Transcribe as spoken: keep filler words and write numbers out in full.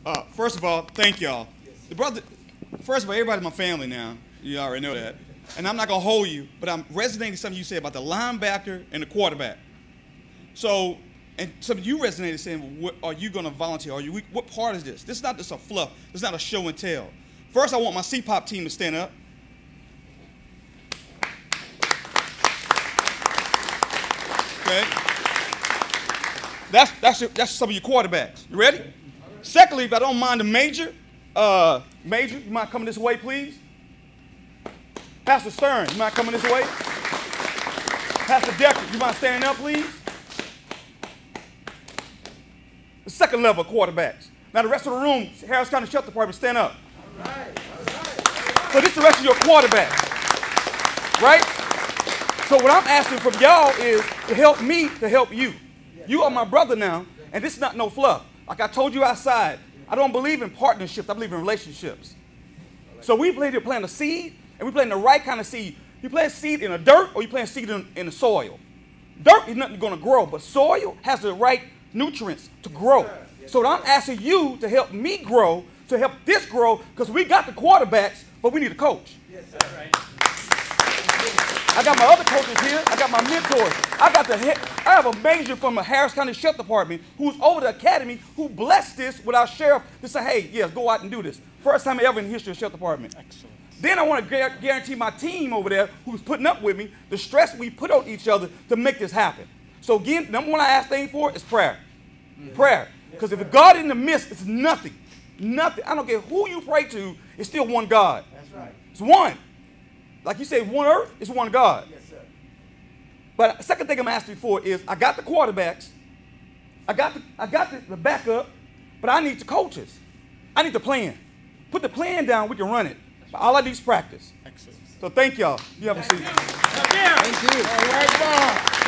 Uh, first of all, thank y'all. The brother, first of all, everybody's my family now. You already know that. And I'm not going to hold you, but I'm resonating something you said about the linebacker and the quarterback. So, and some of you resonated saying, what, are you going to volunteer? Are you, what part is this? This is not just a fluff. This is not a show and tell. First, I want my C POP team to stand up. Okay? That's, that's, your, that's some of your quarterbacks. You ready? Secondly, if I don't mind the major, uh, major, you mind coming this way, please? Pastor Stern, you mind coming this way? Pastor Decker, you mind standing up, please? The second level quarterbacks. Now the rest of the room, Harris County Sheriff Department, stand up. All right, all right. So this is the rest of your quarterbacks, right? So what I'm asking from y'all is to help me to help you. You are my brother now, and this is not no fluff. Like I told you outside, I don't believe in partnerships, I believe in relationships. So we play to plant a seed, and we plant the right kind of seed. You plant seed in the dirt, or you plant seed in, in the soil. Dirt is nothing going to grow, but soil has the right nutrients to grow. So I'm asking you to help me grow, to help this grow, because we got the quarterbacks, but we need a coach. Yes, sir. I got my other coaches here. I got my mentors. I got the head. I have a major from the Harris County Sheriff Department who's over the academy who blessed this with our sheriff to say, hey, yes, go out and do this. First time ever in the history of the Sheriff Department. Excellent. Then I want to guarantee my team over there who's putting up with me the stress we put on each other to make this happen. So again, number one I ask thing for is prayer. Mm-hmm. Prayer. Because if God in the midst, it's nothing. Nothing. I don't care who you pray to, it's still one God. That's right. It's one. Like you say, one earth, it's one God. Yes, sir. But the second thing I'm asking for is I got the quarterbacks, I got the, I got the, the backup, but I need the coaches. I need the plan. Put the plan down, we can run it. But all I need is practice. Excellent. So thank y'all. You have a seat. Thank you. All right, Bob.